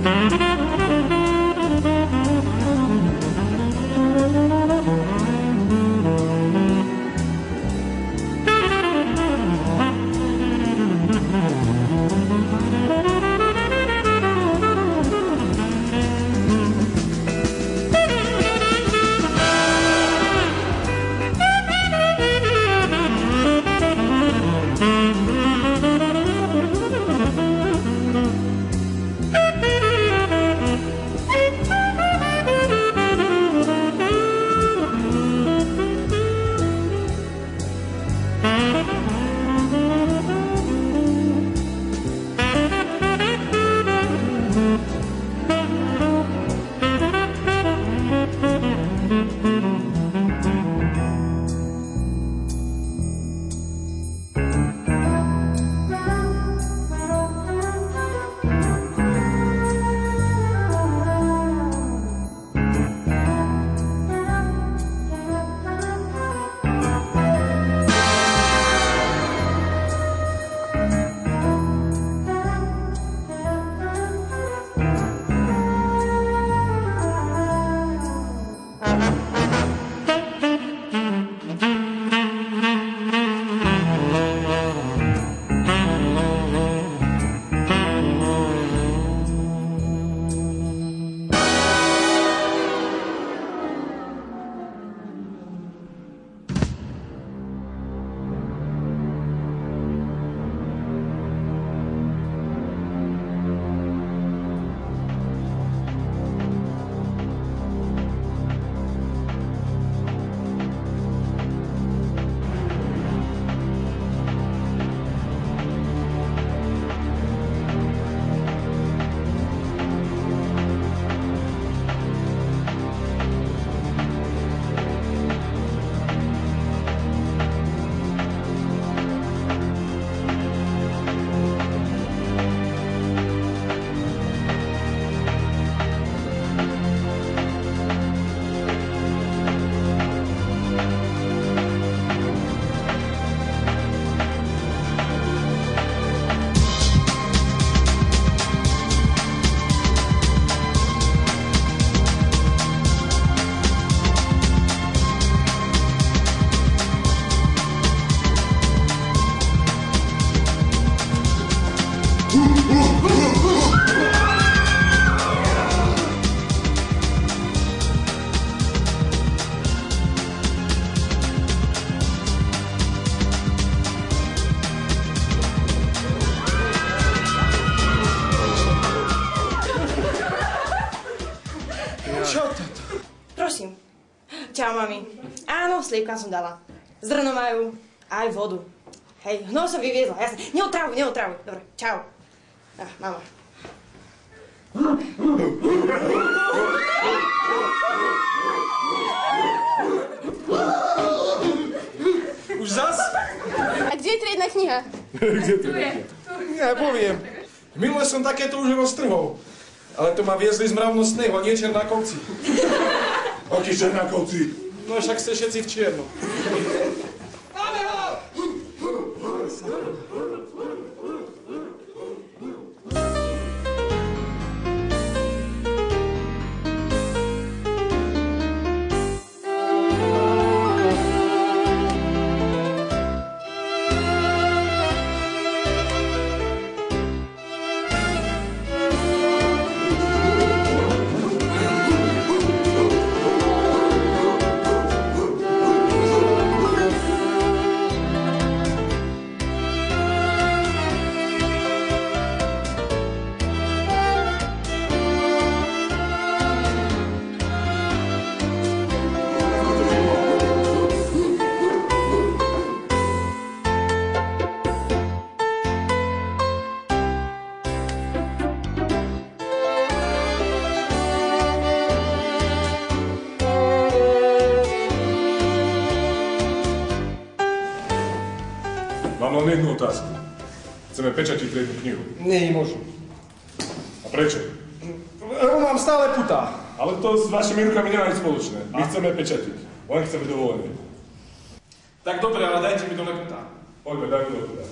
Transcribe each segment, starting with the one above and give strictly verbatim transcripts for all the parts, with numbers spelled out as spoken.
Čau, mami. Áno, slívkam som dala. Zrno majú, aj vodu. Hej, hnoj som vyviezla, jasne. Neotravuj, neotravuj. Dobre, čau. Ah, mama. Už zas? A kde je triedna kniha? Kde tu je? Ja poviem. Minule som takéto už roztrhol. Ale to ma viezli z mravnostného, nie Černákovci. Akí Černákovci? No však ste všetci v čiernom. Máme ho! Mám len jednu otázku. Chceme pečatiť triednu knihu. Nie, nemôžu. A prečo? Lebo mám stále putá. Ale to s vašimi rukami nemá nič spoločné. My chceme pečatiť. Len chceme dovolenie. Tak dobre, ale dajte mi dole putá. Poďme, daj mi dole putá.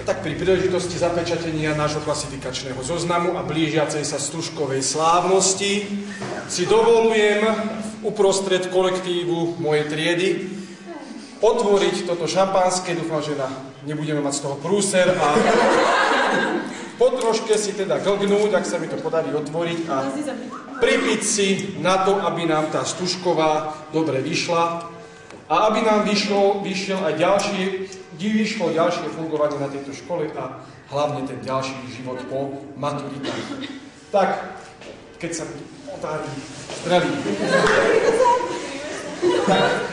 Tak pri príležitosti zapečatenia nášho klasifikačného zoznamu a blížiacej sa stužkovej slávnosti si dovolujem uprostred kolektívu mojej triedy otvoriť toto šampanské. Dúfam, že na, nebudeme mať z toho prúser a po troške si teda glgnúť, ak sa mi to podarí otvoriť a pripiť si na to, aby nám tá stužková dobre vyšla a aby nám vyšlo, vyšiel aj ďalšie vyšlo ďalšie fungovanie na tejto škole a hlavne ten ďalší život po maturitách. Tak, keď sa otári, zdraví. Tak.